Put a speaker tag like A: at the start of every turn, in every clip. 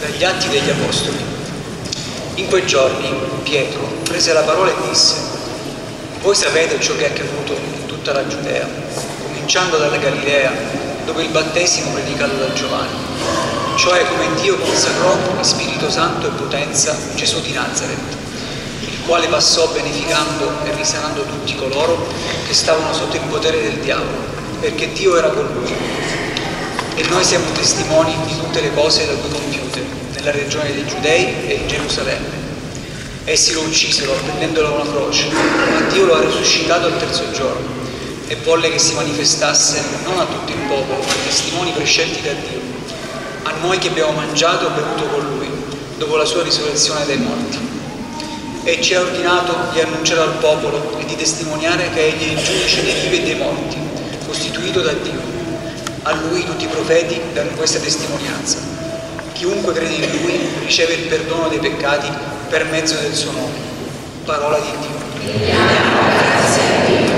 A: Dagli Atti degli Apostoli. In quei giorni Pietro prese la parola e disse: voi sapete ciò che è accaduto in tutta la Giudea, cominciando dalla Galilea, dove il battesimo predicato da Giovanni, cioè come Dio consacrò in Spirito Santo e potenza Gesù di Nazaret, il quale passò beneficando e risanando tutti coloro che stavano sotto il potere del diavolo, perché Dio era con lui. E noi siamo testimoni di tutte le cose da lui compiute nella regione dei Giudei e in Gerusalemme. Essi lo uccisero appendendolo a una croce, ma Dio lo ha risuscitato al terzo giorno e volle che si manifestasse non a tutto il popolo, ma a testimoni prescelti da Dio, a noi che abbiamo mangiato e bevuto con lui dopo la sua risurrezione dai morti. E ci ha ordinato di annunciare al popolo e di testimoniare che egli è il giudice dei vivi e dei morti, costituito da Dio. A lui tutti i profeti danno questa testimonianza: chiunque crede in lui riceve il perdono dei peccati per mezzo del suo nome. Parola di Dio. Grazie a Dio.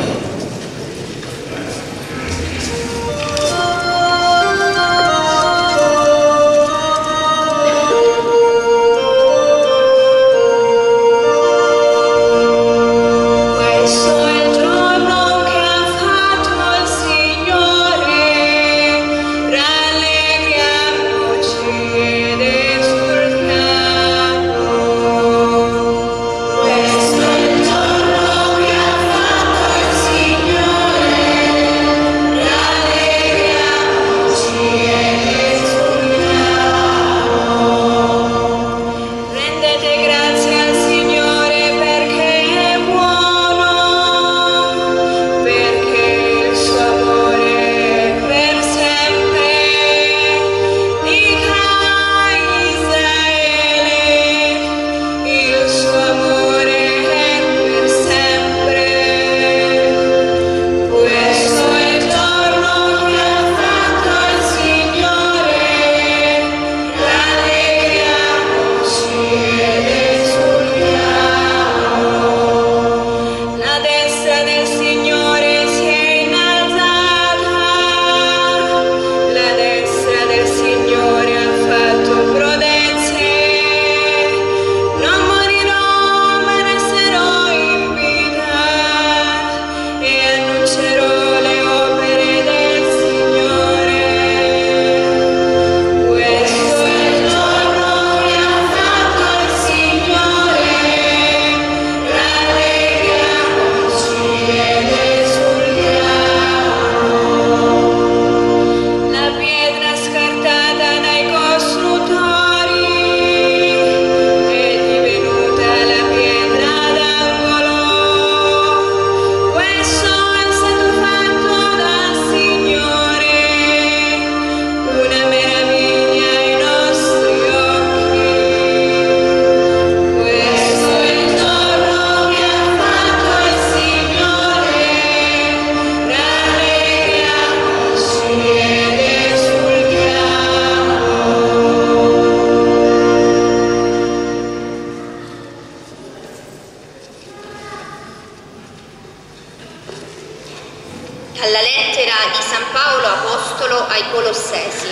B: Dalla lettera di San Paolo Apostolo ai Colossesi.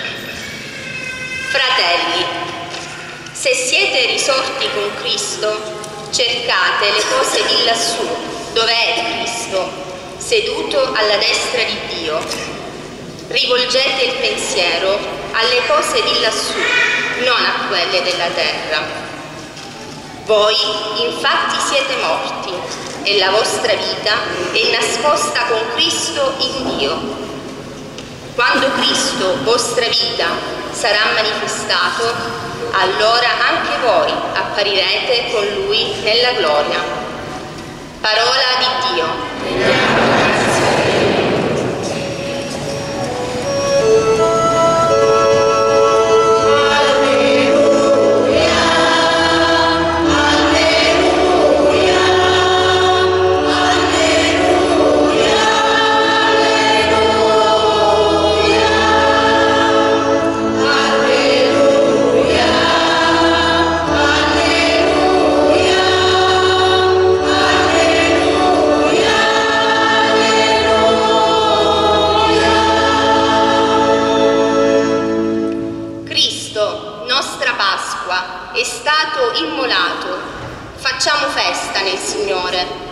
B: Fratelli, se siete risorti con Cristo, cercate le cose di lassù, dove è Cristo, seduto alla destra di Dio. Rivolgete il pensiero alle cose di lassù, non a quelle della terra. Voi infatti siete morti e la vostra vita è nascosta con Cristo in Dio. Quando Cristo, vostra vita, sarà manifestato, allora anche voi apparirete con Lui nella gloria. Parola di Dio. nostra Pasqua, è stato immolato. Facciamo festa nel Signore.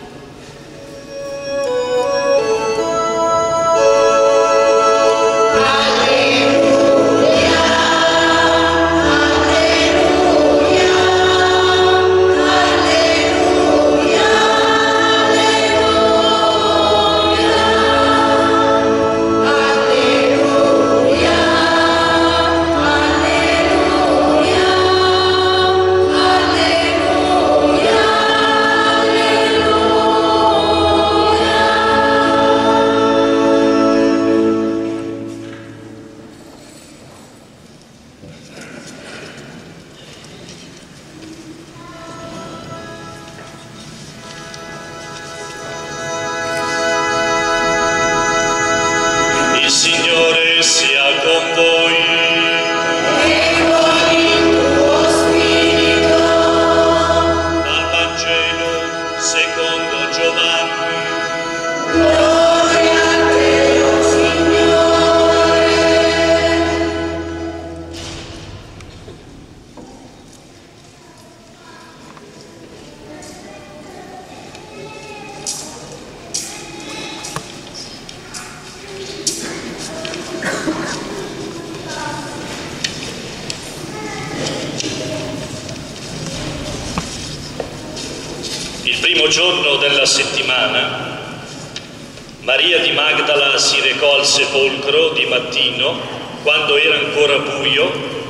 C: Il primo giorno della settimana, Maria di Magdala si recò al sepolcro di mattino, quando era ancora buio,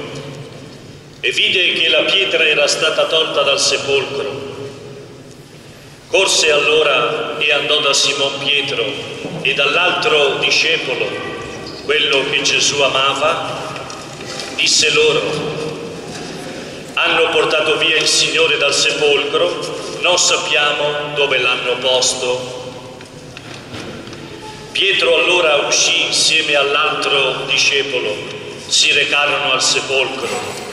C: e vide che la pietra era stata tolta dal sepolcro. Corse allora e andò da Simon Pietro e dall'altro discepolo, quello che Gesù amava, disse loro: hanno portato via il Signore dal sepolcro, non sappiamo dove l'hanno posto. Pietro allora uscì insieme all'altro discepolo, si recarono al sepolcro.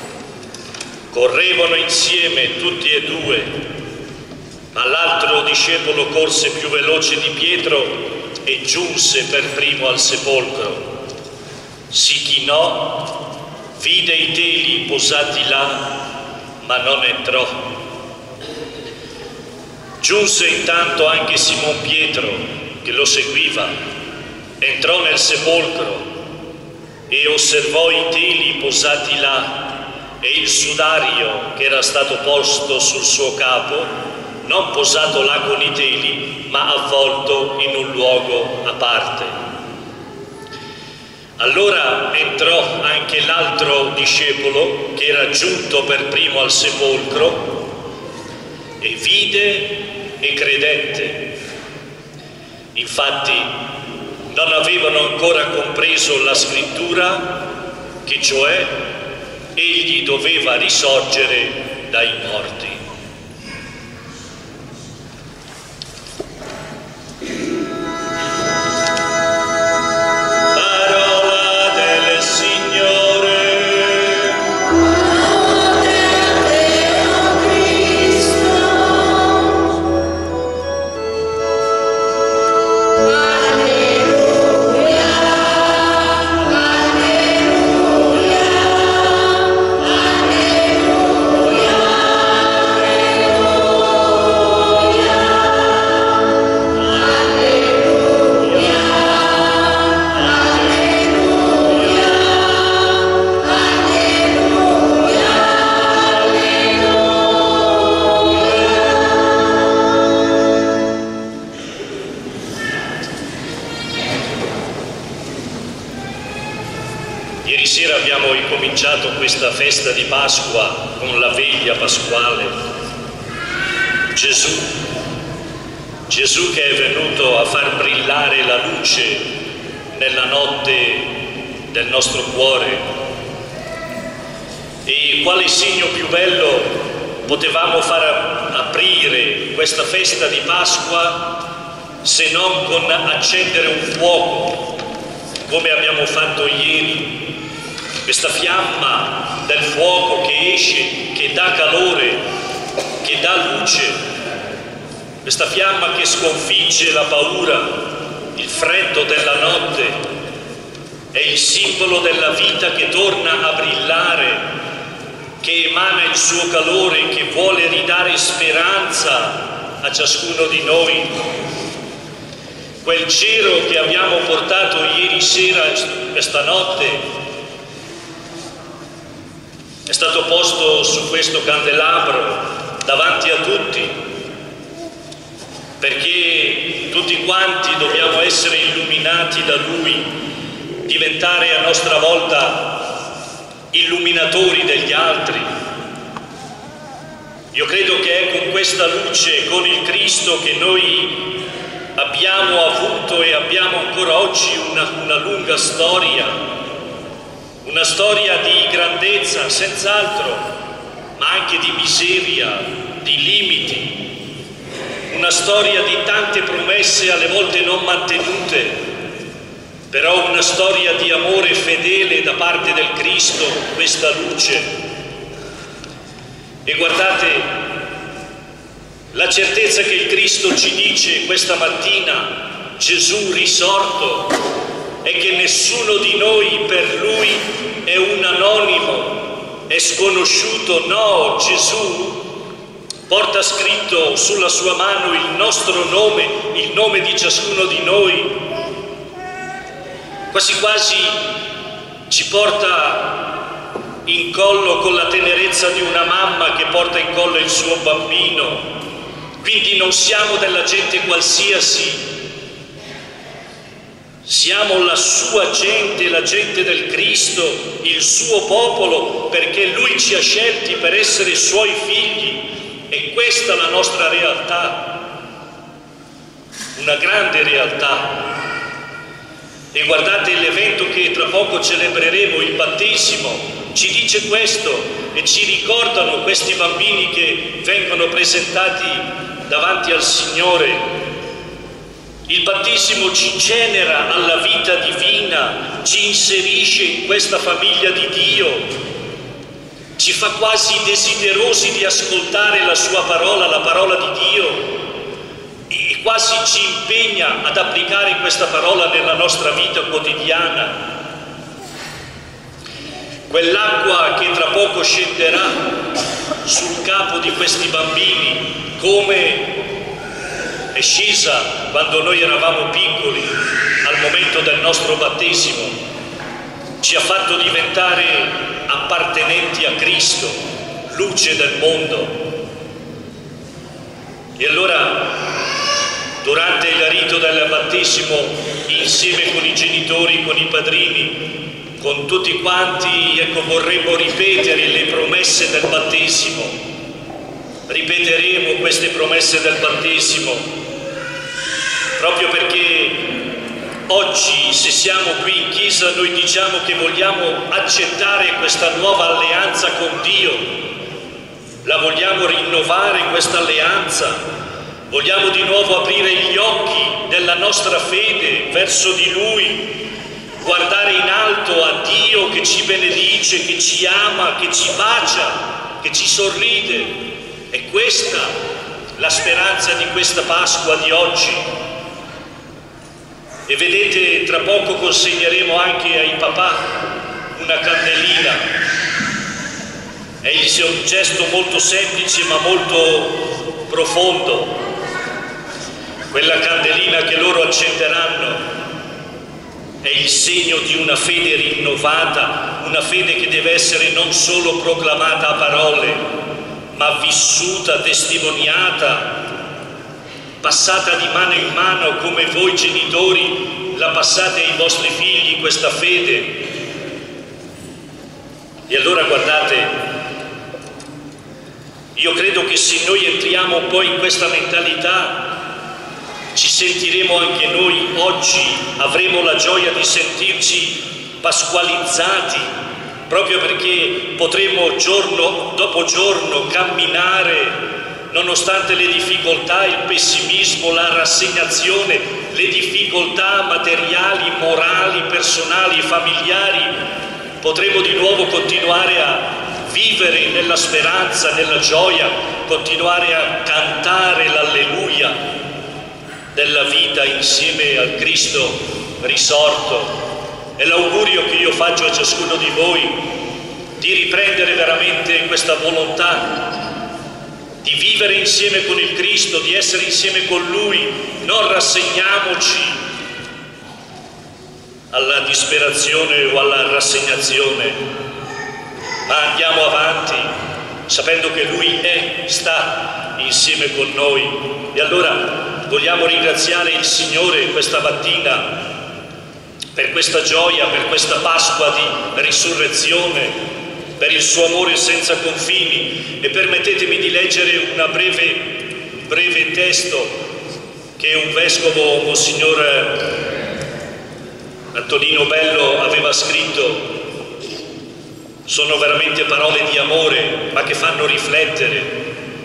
C: Correvano insieme tutti e due, ma l'altro discepolo corse più veloce di Pietro e giunse per primo al sepolcro. Si chinò, vide i teli posati là, ma non entrò. Giunse intanto anche Simon Pietro, che lo seguiva, entrò nel sepolcro e osservò i teli posati là e il sudario che era stato posto sul suo capo, non posato là con i teli, ma avvolto in un luogo a parte. Allora entrò anche l'altro discepolo, che era giunto per primo al sepolcro, e vide e credette. Infatti non avevano ancora compreso la scrittura, che cioè egli doveva risorgere dai morti. Ieri sera abbiamo incominciato questa festa di Pasqua con la veglia pasquale. Gesù che è venuto a far brillare la luce nella notte del nostro cuore. E quale segno più bello potevamo far aprire questa festa di Pasqua se non con accendere un fuoco, come abbiamo fatto ieri. Questa fiamma del fuoco che esce, che dà calore, che dà luce, questa fiamma che sconfigge la paura, il freddo della notte, è il simbolo della vita che torna a brillare emana il suo calore, che vuole ridare speranza a ciascuno di noi. Quel cero che abbiamo portato ieri sera, questa notte, è stato posto su questo candelabro davanti a tutti, perché tutti quanti dobbiamo essere illuminati da Lui, diventare a nostra volta illuminatori degli altri. Io credo che è con questa luce, con il Cristo, che noi abbiamo avuto e abbiamo ancora oggi una lunga storia, una storia di grandezza senz'altro, ma anche di miseria, di limiti, una storia di tante promesse alle volte non mantenute, però una storia di amore fedele da parte del Cristo, questa luce. E guardate, la certezza che il Cristo ci dice questa mattina, Gesù risorto, è che nessuno di noi per Lui è un anonimo, è sconosciuto. No, Gesù porta scritto sulla sua mano il nostro nome, il nome di ciascuno di noi. Quasi quasi ci porta in collo con la tenerezza di una mamma che porta in collo il suo bambino. Quindi non siamo della gente qualsiasi, siamo la sua gente, la gente del Cristo, il suo popolo, perché Lui ci ha scelti per essere Suoi figli. E questa è la nostra realtà, una grande realtà. E guardate, l'evento che tra poco celebreremo, il battesimo, ci dice questo e ci ricordano questi bambini che vengono presentati davanti al Signore. Il battesimo ci genera alla vita divina, ci inserisce in questa famiglia di Dio, ci fa quasi desiderosi di ascoltare la sua parola, la parola di Dio, e quasi ci impegna ad applicare questa parola nella nostra vita quotidiana. Quell'acqua che tra poco scenderà sul capo di questi bambini, come è scesa quando noi eravamo piccoli al momento del nostro battesimo, ci ha fatto diventare appartenenti a Cristo, luce del mondo. E allora, durante il rito del battesimo, insieme con i genitori, con i padrini, con tutti quanti, ecco, vorremmo ripetere le promesse del battesimo. Ripeteremo queste promesse del battesimo, proprio perché oggi, se siamo qui in chiesa, noi diciamo che vogliamo accettare questa nuova alleanza con Dio, la vogliamo rinnovare questa alleanza. Vogliamo di nuovo aprire gli occhi della nostra fede verso di Lui, guardare in alto a Dio che ci benedice, che ci ama, che ci bacia, che ci sorride. È questa la speranza di questa Pasqua di oggi. E vedete, tra poco consegneremo anche ai papà una candelina. È un gesto molto semplice ma molto profondo. Quella candelina che loro accenderanno è il segno di una fede rinnovata, una fede che deve essere non solo proclamata a parole, ma vissuta, testimoniata, passata di mano in mano come voi genitori la passate ai vostri figli questa fede. E allora guardate, io credo che se noi entriamo poi in questa mentalità, ci sentiremo anche noi oggi, avremo la gioia di sentirci pasqualizzati, proprio perché potremo giorno dopo giorno camminare, nonostante le difficoltà, il pessimismo, la rassegnazione, le difficoltà materiali, morali, personali, familiari, potremo di nuovo continuare a vivere nella speranza, nella gioia, continuare a cantare l'alleluia della vita insieme al Cristo risorto. È l'augurio che io faccio a ciascuno di voi, di riprendere veramente questa volontà di vivere insieme con il Cristo, di essere insieme con Lui. Non rassegniamoci alla disperazione o alla rassegnazione, ma andiamo avanti sapendo che Lui sta insieme con noi. E allora vogliamo ringraziare il Signore questa mattina per questa gioia, per questa Pasqua di risurrezione, per il suo amore senza confini. E permettetemi di leggere un breve testo che un vescovo, Monsignor Antonino Bello, aveva scritto. Sono veramente parole di amore, ma che fanno riflettere.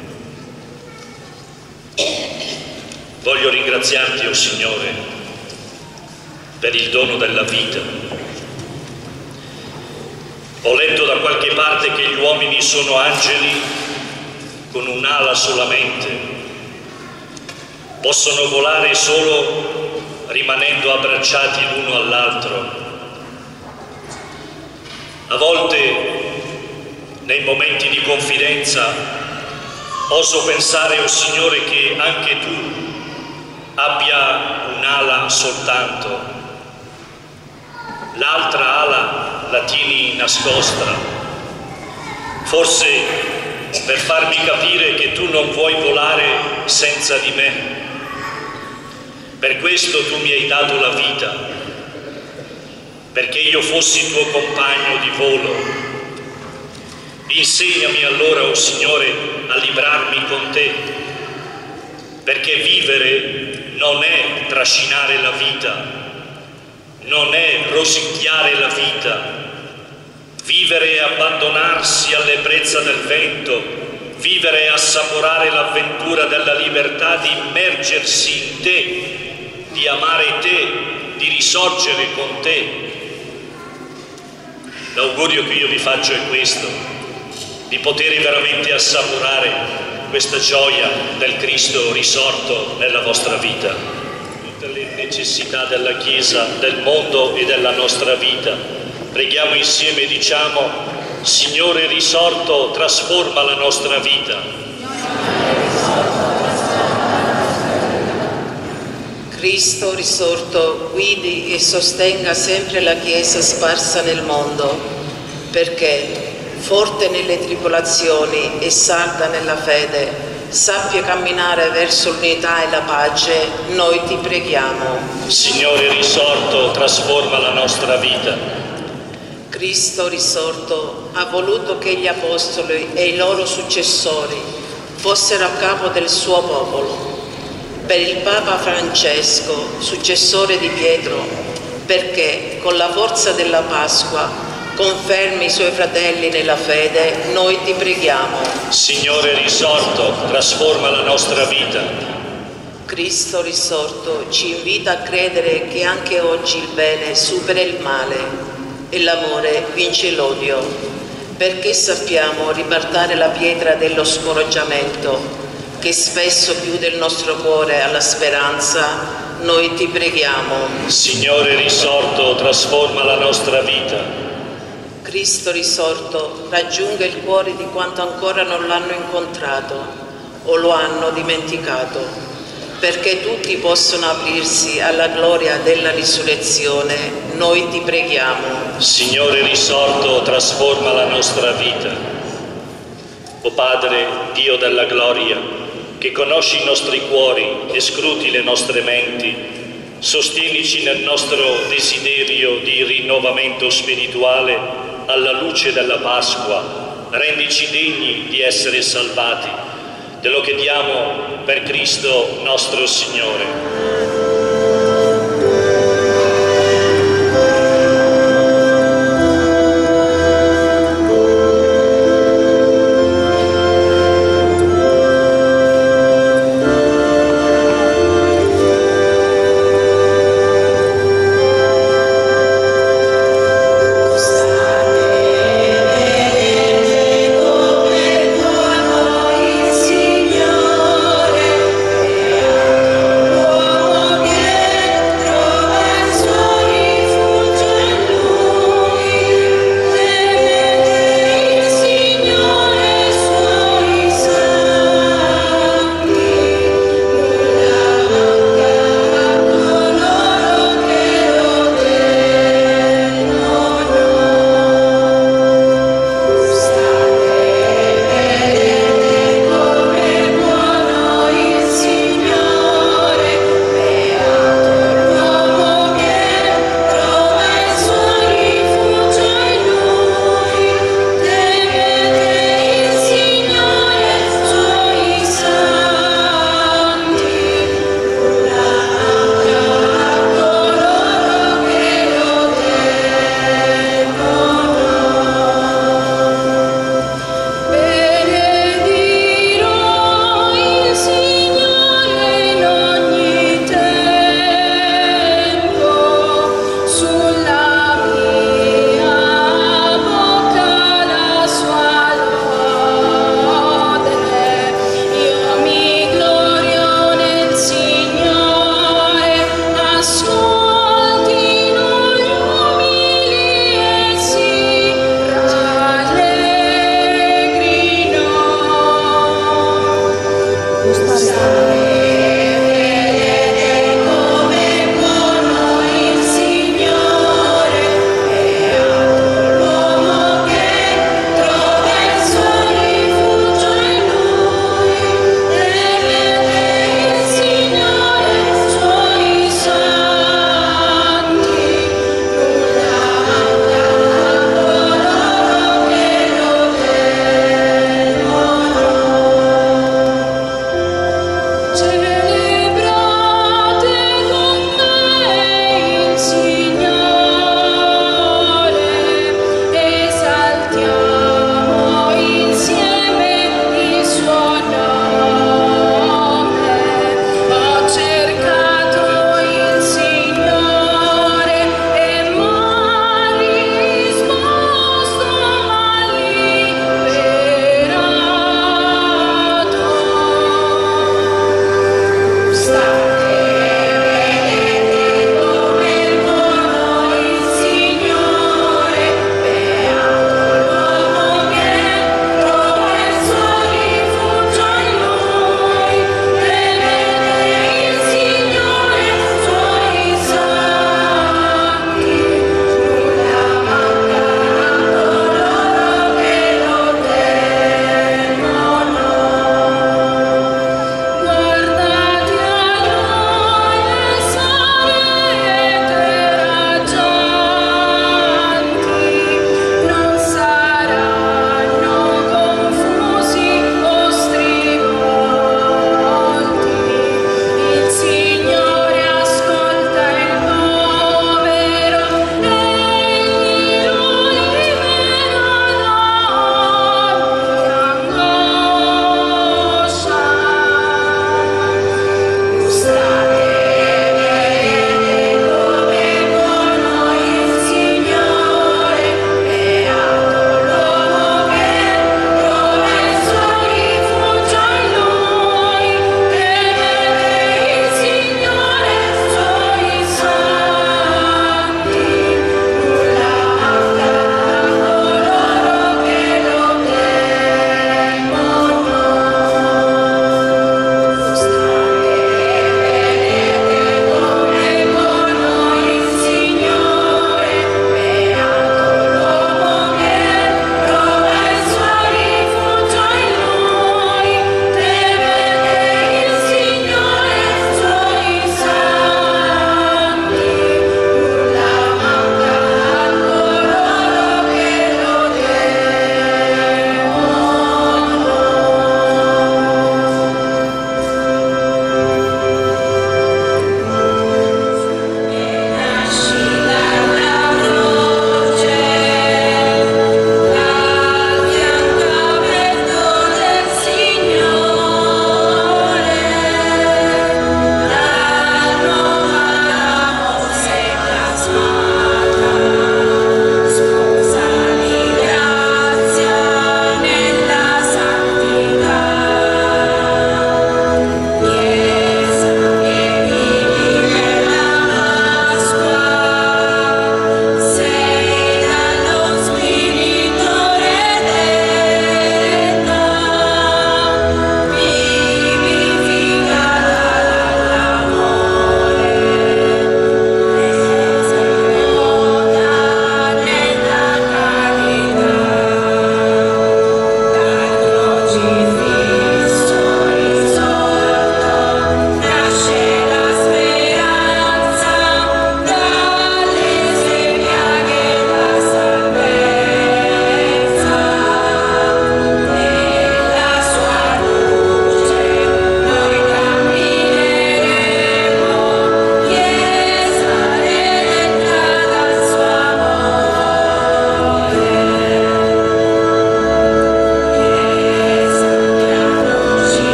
C: Voglio ringraziarti, o Signore, per il dono della vita. Ho letto da qualche parte che gli uomini sono angeli con un'ala solamente, possono volare solo rimanendo abbracciati l'uno all'altro. A volte, nei momenti di confidenza, oso pensare, o Signore, che anche Tu abbia un'ala soltanto, l'altra ala la tieni nascosta, forse per farmi capire che Tu non vuoi volare senza di me. Per questo Tu mi hai dato la vita, perché io fossi Tuo compagno di volo. Insegnami allora, o Signore, a librarmi con Te, perché vivere non è trascinare la vita, non è rosicchiare la vita. Vivere è abbandonarsi all'ebbrezza del vento, vivere è assaporare l'avventura della libertà di immergersi in Te, di amare Te, di risorgere con Te. L'augurio che io vi faccio è questo, di poter veramente assaporare questa gioia del Cristo risorto nella vostra vita. Tutte le necessità della Chiesa, del mondo e della nostra vita. Preghiamo insieme e diciamo: Signore risorto, trasforma la nostra vita.
D: Cristo risorto guidi e sostenga sempre la Chiesa sparsa nel mondo, perché, forte nelle tribolazioni e salda nella fede, sappia camminare verso l'unità e la pace, noi ti preghiamo.
C: Signore risorto, trasforma la nostra vita.
D: Cristo risorto ha voluto che gli apostoli e i loro successori fossero a capo del suo popolo. Per il Papa Francesco, successore di Pietro, perché con la forza della Pasqua confermi i suoi fratelli nella fede, noi ti preghiamo.
C: Signore risorto, trasforma la nostra vita.
D: Cristo risorto ci invita a credere che anche oggi il bene supera il male e l'amore vince l'odio, perché sappiamo ribaltare la pietra dello scoraggiamento che spesso chiude il nostro cuore alla speranza. Noi ti preghiamo.
C: Signore risorto, trasforma la nostra vita.
D: Cristo risorto raggiunga il cuore di quanto ancora non l'hanno incontrato o lo hanno dimenticato, perché tutti possono aprirsi alla gloria della risurrezione. Noi ti preghiamo.
C: Signore risorto, trasforma la nostra vita. O Padre, Dio della gloria, che conosci i nostri cuori e scruti le nostre menti, sostienici nel nostro desiderio di rinnovamento spirituale alla luce della Pasqua, rendici degni di essere salvati. Te lo chiediamo per Cristo nostro Signore.